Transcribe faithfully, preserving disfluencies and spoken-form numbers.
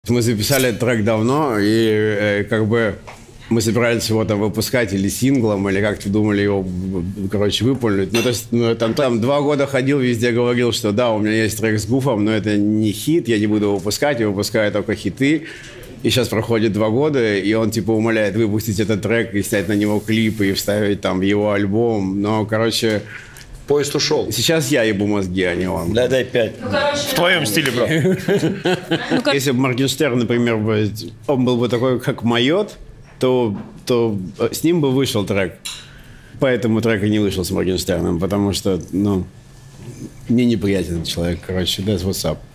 Мы записали трек давно, и э, как бы мы собирались его там выпускать или синглом, или как-то думали его, короче, выполнить. Ну, то есть, ну, там, там два года ходил, везде говорил, что да, у меня есть трек с Гуфом, но это не хит, я не буду его выпускать, я выпускаю только хиты. И сейчас проходит два года, и он, типа, умоляет выпустить этот трек и снять на него клипы, и вставить там его альбом. Но, короче... Поезд ушел. Сейчас я ебу мозги, а не он. Да, дай пять. Ну, в твоем стиле, брат. Если бы Моргенштерн, например, он был бы такой, как Майот, то, то с ним бы вышел трек. Поэтому трек и не вышел с Моргенштерном, потому что, ну, мне неприятен этот человек. Короче, that's what's up.